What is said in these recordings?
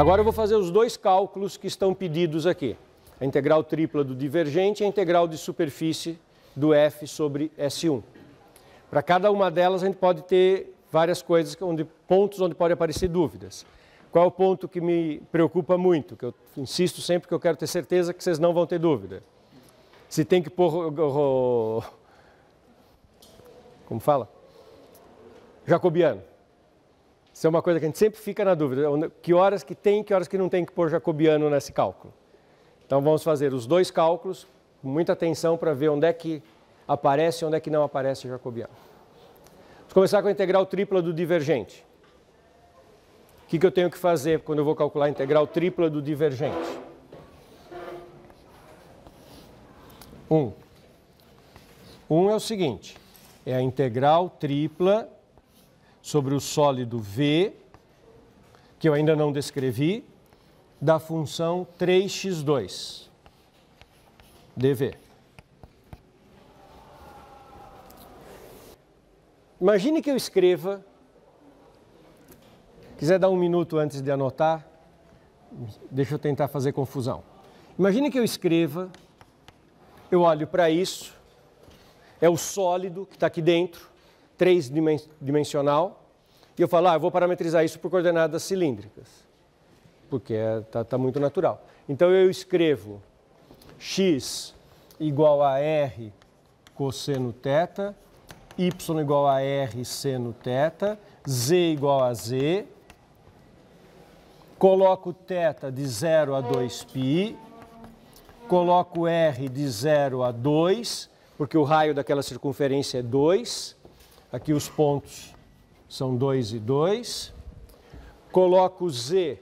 Agora eu vou fazer os dois cálculos que estão pedidos aqui. A integral tripla do divergente e a integral de superfície do f sobre S1. Para cada uma delas a gente pode ter várias coisas, pontos onde pode aparecer dúvidas. Qual é o ponto que me preocupa muito, que eu insisto sempre que eu quero ter certeza que vocês não vão ter dúvida? Se tem que pôr, como fala? Jacobiano. Isso é uma coisa que a gente sempre fica na dúvida, que horas que tem, que horas que não tem que pôr jacobiano nesse cálculo. Então vamos fazer os dois cálculos, com muita atenção para ver onde é que aparece e onde é que não aparece jacobiano. Vamos começar com a integral tripla do divergente. O que eu tenho que fazer quando eu vou calcular a integral tripla do divergente? 1 é o seguinte, é a integral tripla sobre o sólido V, que eu ainda não descrevi, da função 3x2 dv. Imagine que eu escreva, quiser dar um minuto antes de anotar, deixa eu tentar fazer confusão. Imagine que eu escreva, eu olho para isso, é o sólido que está aqui dentro, 3-dimensional, e eu falo, eu vou parametrizar isso por coordenadas cilíndricas, porque está muito natural. Então eu escrevo x igual a r cosseno θ, y igual a r seno θ, z igual a z, coloco θ de 0 a 2π, coloco r de 0 a 2, porque o raio daquela circunferência é 2, aqui os pontos são 2 e 2, coloco z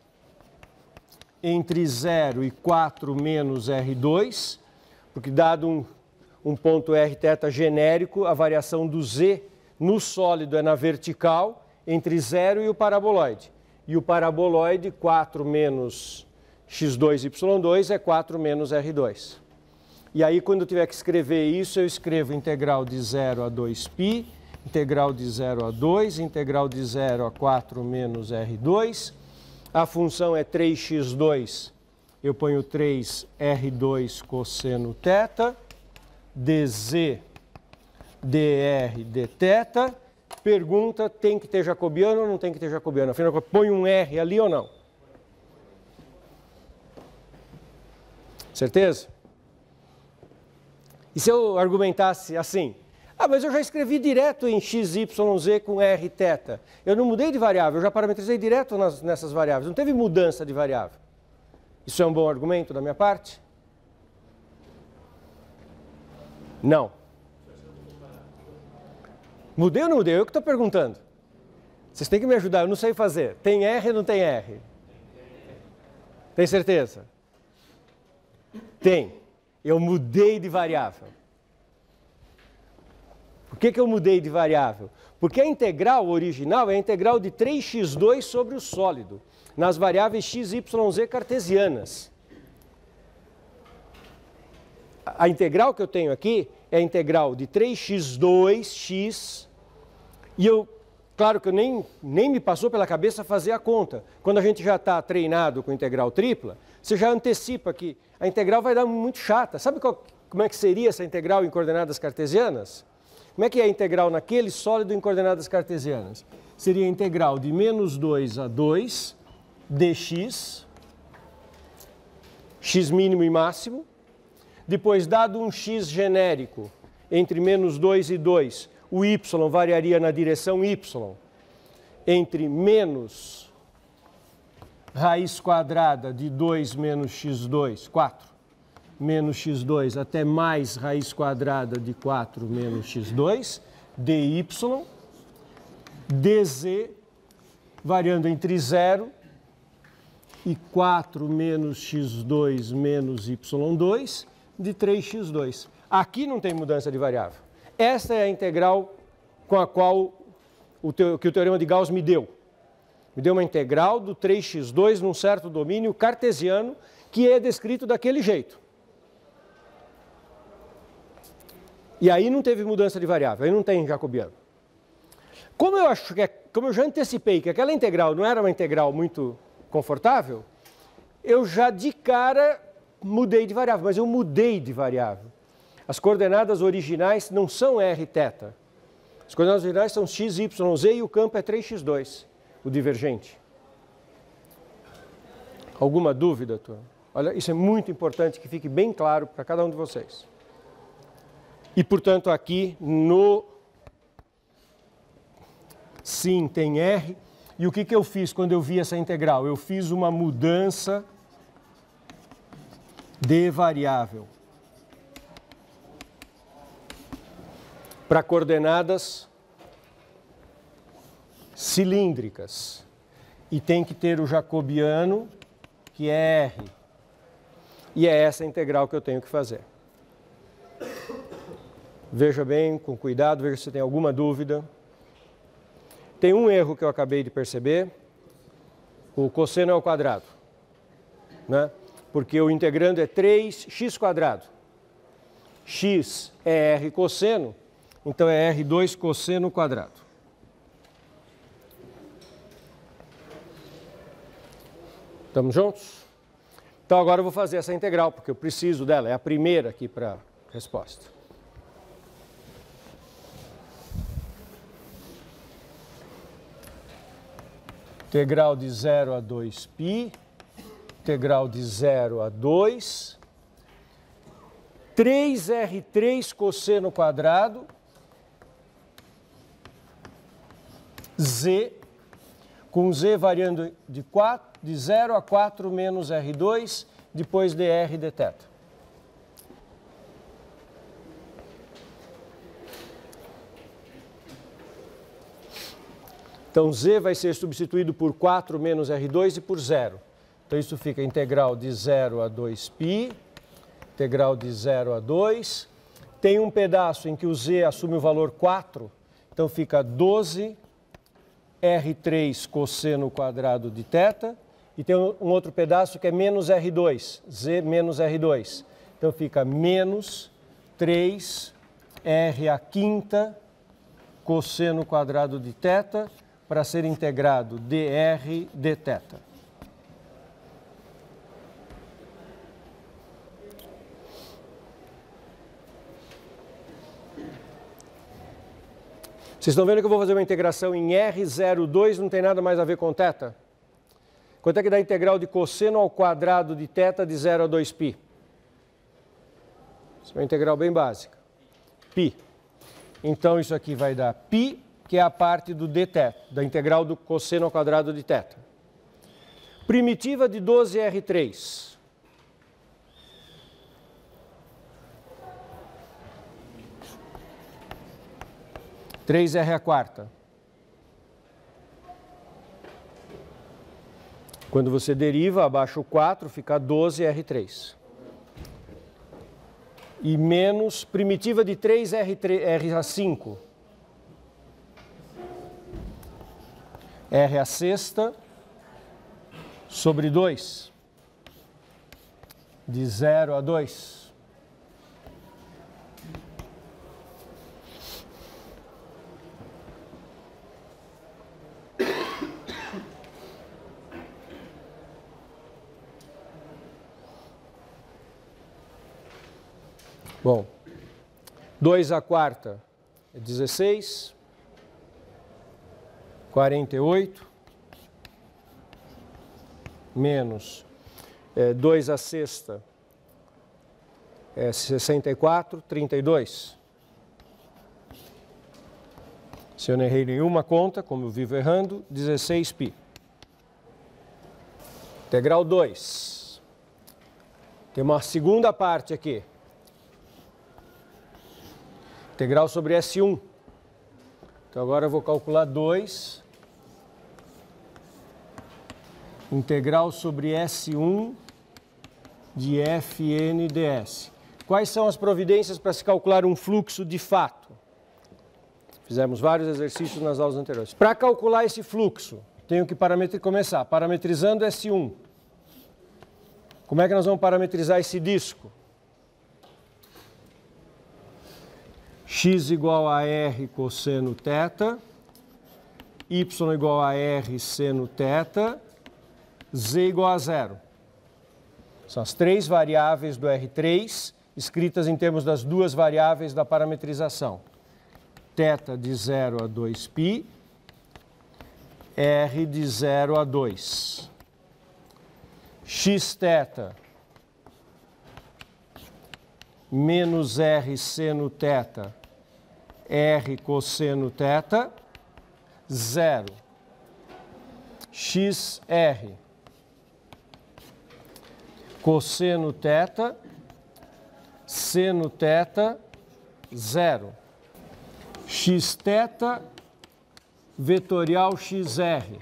entre 0 e 4 menos R2, porque dado um ponto Rθ genérico, a variação do z no sólido é na vertical, entre 0 e o paraboloide. E o paraboloide, 4 menos x2y2 é 4 menos R2. E aí, quando eu tiver que escrever isso, eu escrevo integral de 0 a 2π, integral de 0 a 2, integral de 0 a 4 menos R2. A função é 3x2, eu ponho 3R2 cosseno θ, dz, dr, dθ. Pergunta, tem que ter jacobiano ou não tem que ter jacobiano? Afinal, põe um R ali ou não? Certeza? E se eu argumentasse assim? Mas eu já escrevi direto em x, y, z com r, θ. Eu não mudei de variável, eu já parametrizei direto nessas variáveis. Não teve mudança de variável. Isso é um bom argumento da minha parte? Não. Mudei ou não mudei? Eu que estou perguntando. Vocês têm que me ajudar, eu não sei fazer. Tem R ou não tem R? Tem certeza? Tem. Eu mudei de variável. Por que eu mudei de variável? Porque a integral original é a integral de 3x2 sobre o sólido, nas variáveis x, y, z cartesianas. A integral que eu tenho aqui é a integral de 3x2x, e claro que eu nem me passou pela cabeça fazer a conta. Quando a gente já está treinado com integral tripla, você já antecipa que a integral vai dar muito chata. Sabe como é que seria essa integral em coordenadas cartesianas? Como é que é a integral naquele sólido em coordenadas cartesianas? Seria a integral de menos 2 a 2 dx, x mínimo e máximo. Depois, dado um x genérico entre menos 2 e 2, o y variaria na direção y entre menos raiz quadrada de 2 menos x2, 4. Menos x2 até mais raiz quadrada de 4 menos x2, dy, dz, variando entre 0 e 4 menos x2 menos y2, de 3x2. Aqui não tem mudança de variável. Esta é a integral com a qual que o teorema de Gauss me deu. Me deu uma integral do 3x2 num certo domínio cartesiano que é descrito daquele jeito. E aí não teve mudança de variável, aí não tem jacobiano. Como eu já antecipei que aquela integral não era uma integral muito confortável, eu já de cara mudei de variável, mas eu mudei de variável. As coordenadas originais não são r θ. As coordenadas originais são x, y, z e o campo é 3x2, o divergente. Alguma dúvida, turma? Olha, isso é muito importante que fique bem claro para cada um de vocês. E, portanto, aqui no sim tem r. E o que eu fiz quando eu vi essa integral? Eu fiz uma mudança de variável para coordenadas cilíndricas. E tem que ter o jacobiano, que é r. E é essa integral que eu tenho que fazer. Veja bem, com cuidado, veja se tem alguma dúvida. Tem um erro que eu acabei de perceber. O cosseno ao quadrado, né? Porque o integrando é 3x². X é r cosseno, então é r2 cosseno quadrado. Estamos juntos? Então agora eu vou fazer essa integral, porque eu preciso dela, é a primeira aqui para a resposta. Integral de 0 a 2π, integral de 0 a 2, 3r3 cosseno quadrado, z, com z variando de 0 a 4 menos r2, depois dr dθ. Então, z vai ser substituído por 4 menos r2 e por 0. Então, isso fica integral de 0 a 2π, integral de 0 a 2. Tem um pedaço em que o z assume o valor 4, então fica 12 r3 cosseno quadrado de θ. E tem um outro pedaço que é menos r2, z menos r2. Então, fica menos 3 r à quinta cosseno quadrado de θ, para ser integrado dr dθ. Vocês estão vendo que eu vou fazer uma integração em R02, não tem nada mais a ver com θ? Quanto é que dá a integral de cosseno ao quadrado de θ de 0 a 2π? Isso é uma integral bem básica. Π. Então, isso aqui vai dar π, que é a parte do dθ, da integral do cosseno ao quadrado de θ. Primitiva de 12r3. Três r à quarta. Quando você deriva, abaixo o 4, fica 12r3. E menos primitiva de 3r à 5. R à sexta sobre 2, de 0 a 2. Bom, 2 à quarta é 16. 48 menos 2 à sexta é 64, 32. Se eu não errei nenhuma conta, como eu vivo errando, 16π. Integral 2. Tem uma segunda parte aqui. Integral sobre S1. Então agora eu vou calcular 2. Integral sobre S1 de Fn ds. Quais são as providências para se calcular um fluxo de fato? Fizemos vários exercícios nas aulas anteriores. Para calcular esse fluxo, tenho que começar parametrizando S1. Como é que nós vamos parametrizar esse disco? X igual a R cosseno θ, Y igual a R seno θ, Z igual a 0. São as três variáveis do R3, escritas em termos das duas variáveis da parametrização. Θ de 0 a 2π, R de 0 a 2. Xθ menos R seno θ, R cosseno θ, 0. XR cosseno θ, seno θ, 0. Xθ vetorial XR.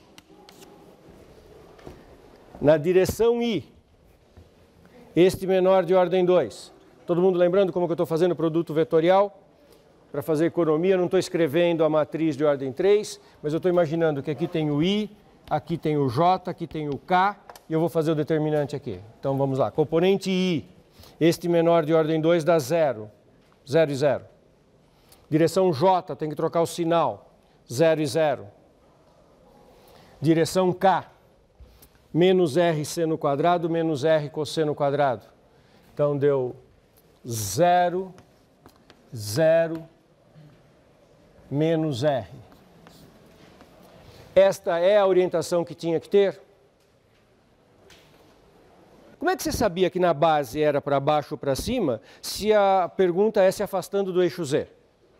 Na direção I, este menor de ordem 2. Todo mundo lembrando como que eu estou fazendo o produto vetorial? Para fazer economia, não estou escrevendo a matriz de ordem 3, mas eu estou imaginando que aqui tem o I, aqui tem o J, aqui tem o K, e eu vou fazer o determinante aqui. Então vamos lá, componente I, este menor de ordem 2 dá 0, 0 e 0. Direção J, tem que trocar o sinal, 0 e 0. Direção K, menos R seno quadrado, menos R cosseno quadrado. Então deu 0, 0, menos R. Esta é a orientação que tinha que ter? Como é que você sabia que na base era para baixo ou para cima, se a pergunta é se afastando do eixo Z?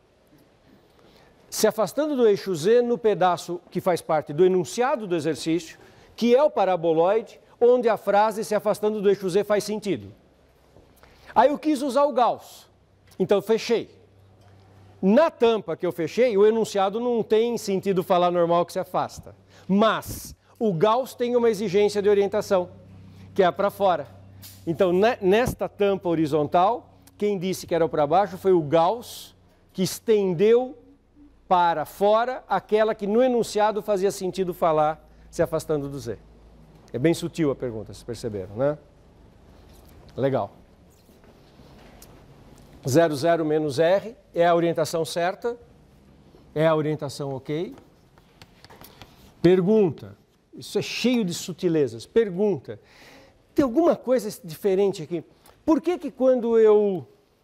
Se afastando do eixo Z no pedaço que faz parte do enunciado do exercício, que é o paraboloide, onde a frase se afastando do eixo Z faz sentido. Aí eu quis usar o Gauss, então eu fechei. Na tampa que eu fechei, o enunciado não tem sentido falar normal que se afasta. Mas o Gauss tem uma exigência de orientação, que é para fora. Então, nesta tampa horizontal, quem disse que era para baixo foi o Gauss, que estendeu para fora aquela que no enunciado fazia sentido falar se afastando do Z. É bem sutil a pergunta, vocês perceberam, né? Legal. 0, 0 menos R é a orientação certa, é a orientação ok. Pergunta, isso é cheio de sutilezas, pergunta, tem alguma coisa diferente aqui? Por que que quando eu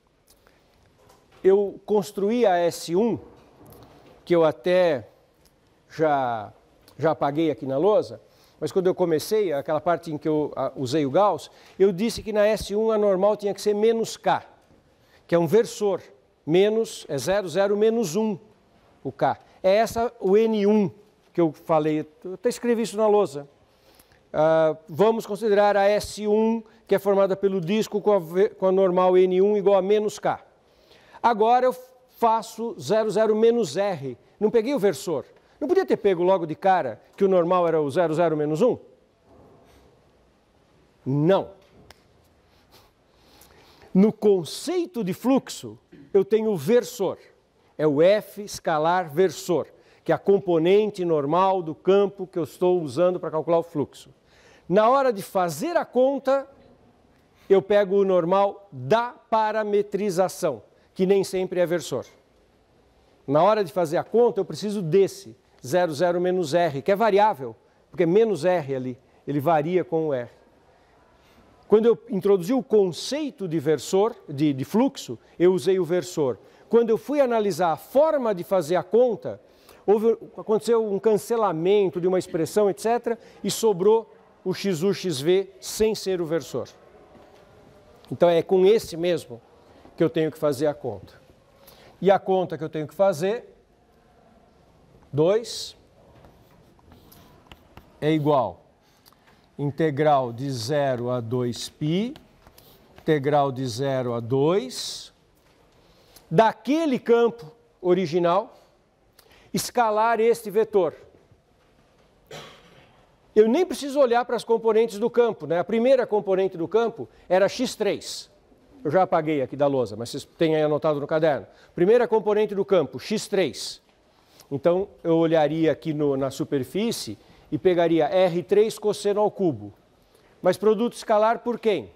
construí a S1, que eu até já apaguei aqui na lousa, mas quando eu comecei, aquela parte em que eu usei o Gauss, eu disse que na S1 a normal tinha que ser menos K, que é um versor, menos, é 0, 0, menos 1, o K. É essa o N1 que eu falei, eu até escrevi isso na lousa. Vamos considerar a S1, que é formada pelo disco com a normal N1 igual a menos K. Agora eu faço 0, 0, menos R, não peguei o versor. Não podia ter pego logo de cara que o normal era o 0, 0, menos 1? Não. No conceito de fluxo, eu tenho o versor. É o F escalar versor, que é a componente normal do campo que eu estou usando para calcular o fluxo. Na hora de fazer a conta, eu pego o normal da parametrização, que nem sempre é versor. Na hora de fazer a conta, eu preciso desse, 0, 0 menos R, que é variável, porque é menos R ali, ele varia com o R. Quando eu introduzi o conceito de versor, de fluxo, eu usei o versor. Quando eu fui analisar a forma de fazer a conta, aconteceu um cancelamento de uma expressão, etc., e sobrou o XU, XV sem ser o versor. Então é com esse mesmo que eu tenho que fazer a conta. E a conta que eu tenho que fazer, 2, é igual integral de 0 a 2π, integral de 0 a 2, daquele campo original, escalar este vetor. Eu nem preciso olhar para as componentes do campo, né? A primeira componente do campo era x3. Eu já apaguei aqui da lousa, mas vocês têm aí anotado no caderno. Primeira componente do campo, x3. Então, eu olharia aqui na superfície e pegaria R3 cosseno ao cubo. Mas produto escalar por quem?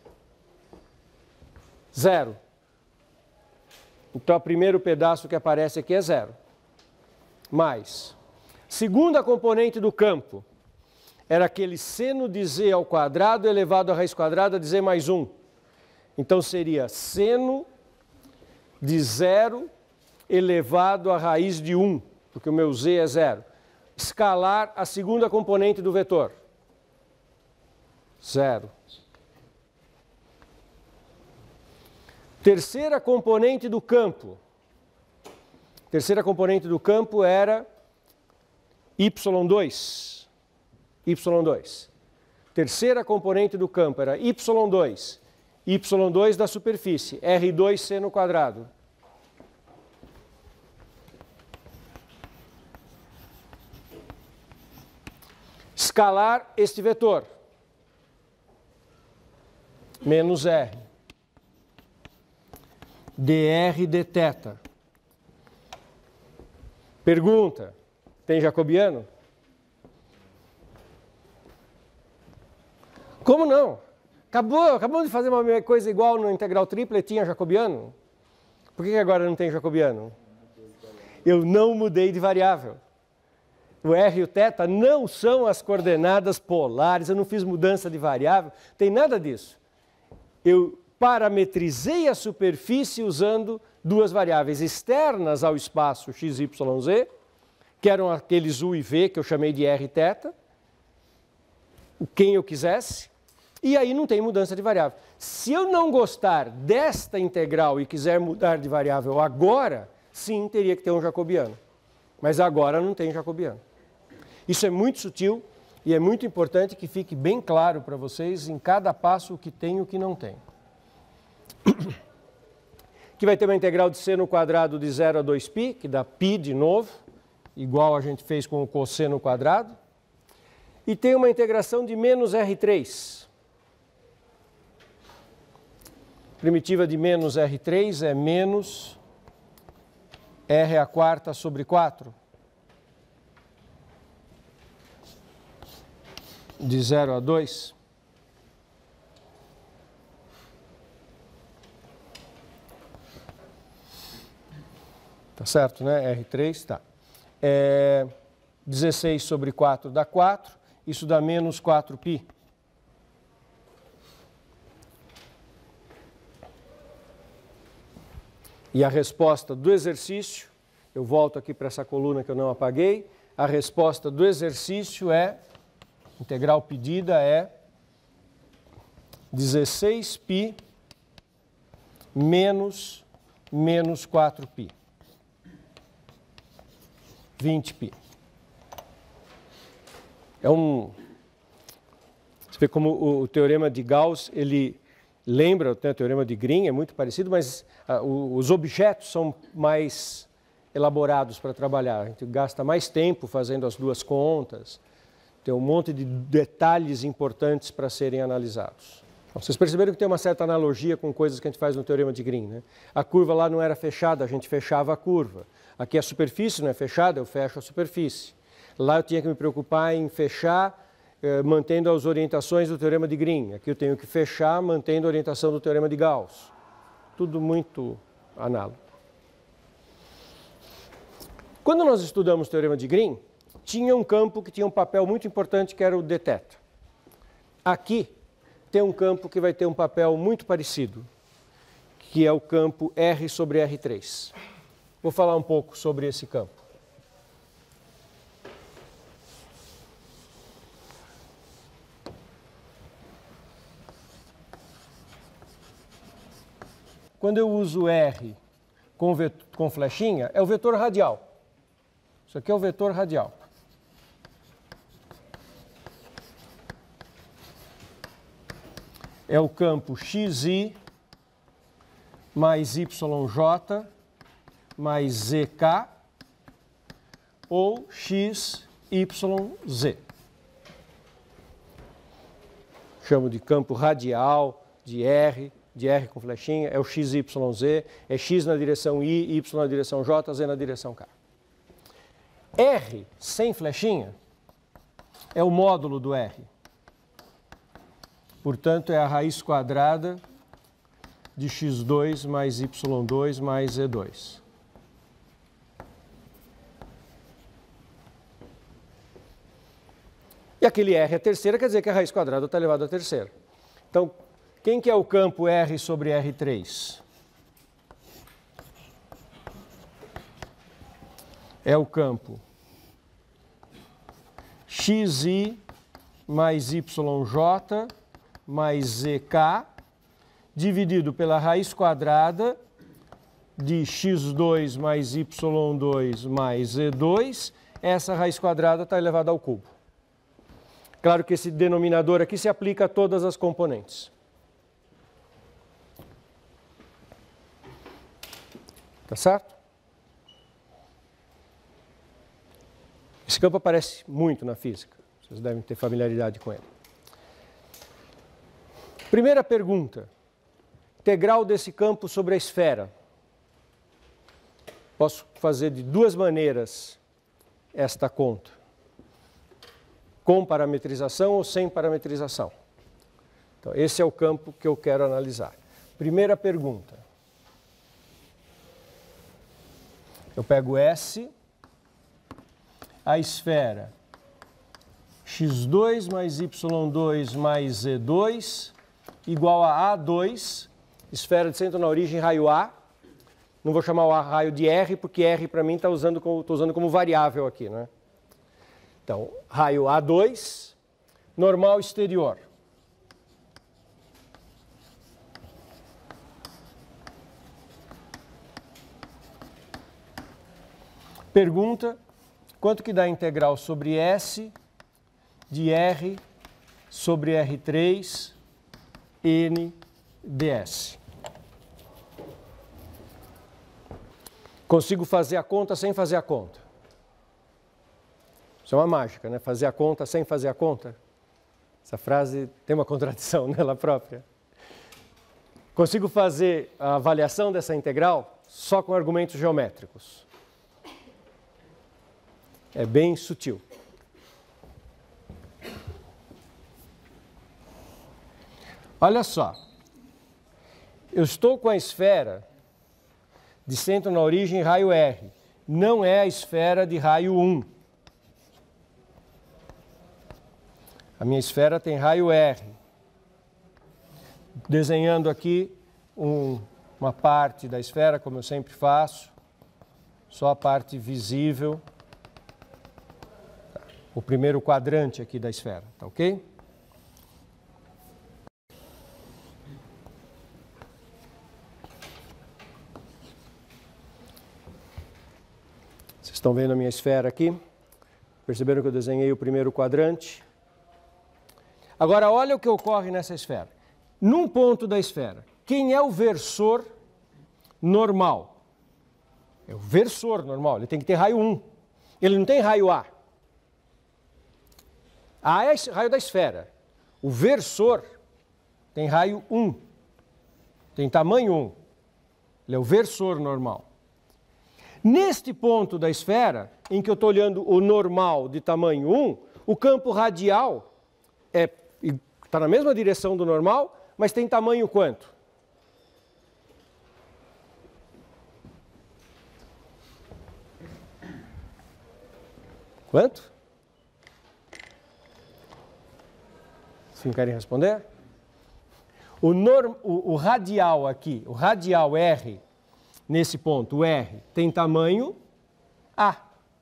0. Então, o primeiro pedaço que aparece aqui é 0. Mais. Segunda componente do campo, era aquele seno de z ao quadrado elevado à raiz quadrada de z mais 1. Então seria seno de 0 elevado à raiz de 1, porque o meu z é 0. Escalar a segunda componente do vetor. 0. Terceira componente do campo. Terceira componente do campo era y2. y2. Terceira componente do campo era y2. y2 da superfície, r2 seno quadrado. Escalar este vetor. Menos r. dr dθ. Pergunta, tem jacobiano? Como não? Acabamos de fazer uma coisa igual no integral tripla e tinha jacobiano? Por que agora não tem jacobiano? Eu não mudei de variável. O r e o θ não são as coordenadas polares, eu não fiz mudança de variável, tem nada disso. Eu parametrizei a superfície usando duas variáveis externas ao espaço x, y, z, que eram aqueles u e v, que eu chamei de r e θ, quem eu quisesse, e aí não tem mudança de variável. Se eu não gostar desta integral e quiser mudar de variável agora, sim, teria que ter um jacobiano. Mas agora não tem jacobiano. Isso é muito sutil e é muito importante que fique bem claro para vocês em cada passo o que tem e o que não tem. Aqui vai ter uma integral de seno quadrado de 0 a 2π, que dá π de novo, igual a gente fez com o cosseno quadrado. E tem uma integração de menos R3. Primitiva de menos R3 é menos R² sobre 4. De 0 a 2. Tá certo, né? R3, tá. 16 sobre 4 dá 4. Isso dá menos 4π. E a resposta do exercício, eu volto aqui para essa coluna que eu não apaguei, a resposta do exercício é, integral pedida é 16π menos 4π. 20π. Você vê como o teorema de Gauss, ele lembra, né, o teorema de Green, é muito parecido, mas os objetos são mais elaborados para trabalhar. A gente gasta mais tempo fazendo as duas contas, tem um monte de detalhes importantes para serem analisados. Bom, vocês perceberam que tem uma certa analogia com coisas que a gente faz no teorema de Green, né? A curva lá não era fechada, a gente fechava a curva. Aqui a superfície não é fechada, eu fecho a superfície. Lá eu tinha que me preocupar em fechar mantendo as orientações do teorema de Green. Aqui eu tenho que fechar mantendo a orientação do teorema de Gauss. Tudo muito análogo. Quando nós estudamos o teorema de Green, tinha um campo que tinha um papel muito importante, que era o dθ. Aqui tem um campo que vai ter um papel muito parecido, que é o campo R sobre R3. Vou falar um pouco sobre esse campo. Quando eu uso R com flechinha, é o vetor radial. Isso aqui é o vetor radial. É o campo xi mais yj mais zk ou xyz. Chamo de campo radial, de R com flechinha, é o xyz, é x na direção y, y na direção j, z na direção k. R sem flechinha é o módulo do R. Portanto, é a raiz quadrada de x2 mais y2 mais z2. E aquele R é terceira, quer dizer que a raiz quadrada está elevado à terceira. Então, quem que é o campo R sobre R3? É o campo xi mais yj mais zk dividido pela raiz quadrada de x2 mais y2 mais z2. Essa raiz quadrada está elevada ao cubo. Claro que esse denominador aqui se aplica a todas as componentes. Tá certo? Esse campo aparece muito na física. Vocês devem ter familiaridade com ele. Primeira pergunta. Integral desse campo sobre a esfera. Posso fazer de duas maneiras esta conta. Com parametrização ou sem parametrização. Então, esse é o campo que eu quero analisar. Primeira pergunta. Eu pego S, a esfera x2 mais y2 mais z2 igual a A2, esfera de centro na origem, raio A. Não vou chamar o A raio de R, porque R para mim estou usando como variável aqui, né? Então, raio A2, normal exterior. Pergunta, quanto que dá a integral sobre S de R sobre R3 N ds? Consigo fazer a conta sem fazer a conta. Isso é uma mágica, né? Fazer a conta sem fazer a conta. Essa frase tem uma contradição nela própria. Consigo fazer a avaliação dessa integral só com argumentos geométricos. É bem sutil. Olha só. Eu estou com a esfera de centro na origem, raio R. Não é a esfera de raio 1. A minha esfera tem raio R. Desenhando aqui uma parte da esfera, como eu sempre faço. Só a parte visível. O primeiro quadrante aqui da esfera, tá ok? Vocês estão vendo a minha esfera aqui? Perceberam que eu desenhei o primeiro quadrante? Agora, olha o que ocorre nessa esfera. Num ponto da esfera, quem é o versor normal? É o versor normal, ele tem que ter raio 1. Ele não tem raio A. A é raio da esfera. O versor tem raio 1. Tem tamanho 1. Ele é o versor normal. Neste ponto da esfera, em que eu estou olhando o normal de tamanho 1, o campo radial está na mesma direção do normal, mas tem tamanho quanto? Quanto? Vocês querem responder? O radial aqui, o radial R, nesse ponto, o R, tem tamanho A.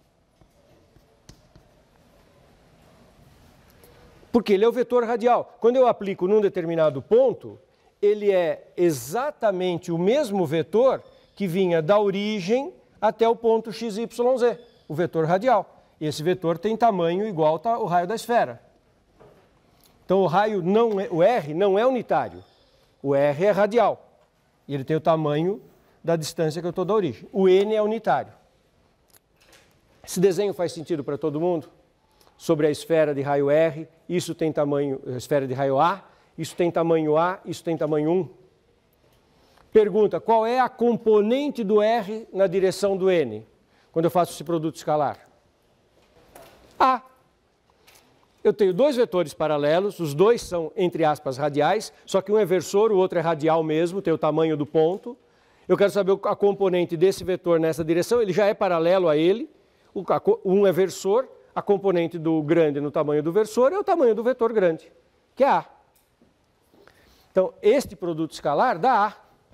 Porque ele é o vetor radial. Quando eu aplico num determinado ponto, ele é exatamente o mesmo vetor que vinha da origem até o ponto XYZ, o vetor radial. E esse vetor tem tamanho igual ao raio da esfera. Então o R não é unitário. O R é radial. E ele tem o tamanho da distância que eu estou da origem. O N é unitário. Esse desenho faz sentido para todo mundo? Sobre a esfera de raio R, isso tem tamanho, a esfera de raio A, isso tem tamanho A, isso tem tamanho 1. Pergunta, qual é a componente do R na direção do N, quando eu faço esse produto escalar? A. Eu tenho dois vetores paralelos, os dois são, entre aspas, radiais, só que um é versor, o outro é radial mesmo, tem o tamanho do ponto. Eu quero saber a componente desse vetor nessa direção, ele já é paralelo a ele, um é versor, a componente do grande no tamanho do versor é o tamanho do vetor grande, que é A. Então, este produto escalar dá A.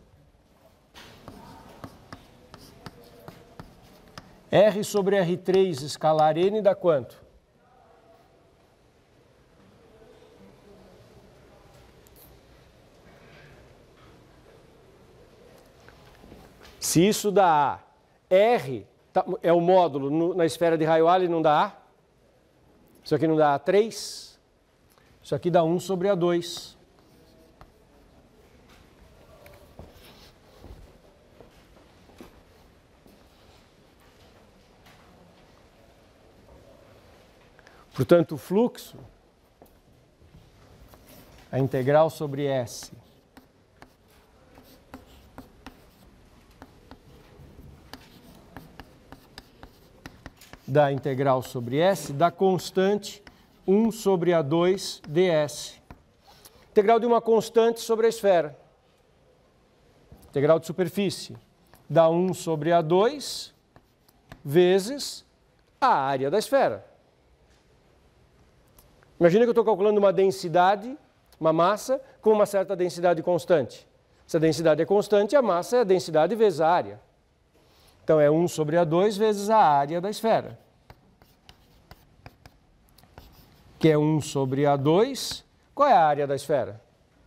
R sobre R3 escalar N dá quanto? Se isso dá A, R é o módulo na esfera de raio Allen, não dá A? Isso aqui não dá A3? Isso aqui dá 1 sobre A2. Portanto, o fluxo, a integral sobre S da integral sobre S da constante 1 sobre A2 ds. Integral de uma constante sobre a esfera. Integral de superfície dá 1 sobre A2 vezes a área da esfera. Imagina que eu estou calculando uma densidade, uma massa, com uma certa densidade constante. Se a densidade é constante, a massa é a densidade vezes a área. Então, é 1 sobre A2 vezes a área da esfera. Que é 1 sobre A2. Qual é a área da esfera?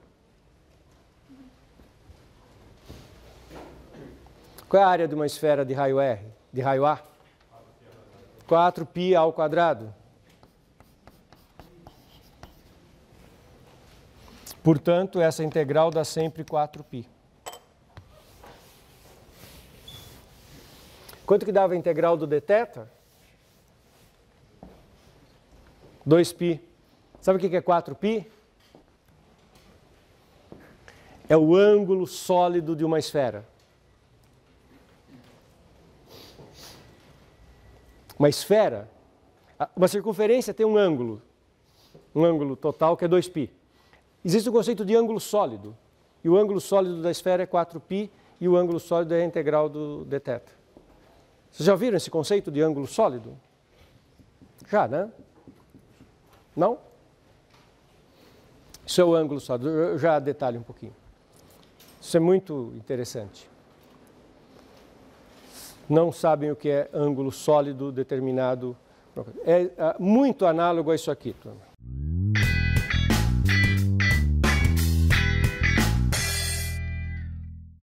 Qual é a área de uma esfera de raio R, de raio A? 4π ao quadrado. Portanto, essa integral dá sempre 4π. Quanto que dava a integral do dθ? 2π. Sabe o que é 4π? É o ângulo sólido de uma esfera. Uma esfera, uma circunferência tem um ângulo total que é 2π. Existe o conceito de ângulo sólido, e o ângulo sólido da esfera é 4π, e o ângulo sólido é a integral do dθ. Vocês já ouviram esse conceito de ângulo sólido? Já, né? Não? Isso é o ângulo sólido, eu já detalho um pouquinho. Isso é muito interessante. Não sabem o que é ângulo sólido determinado. É muito análogo a isso aqui, turma.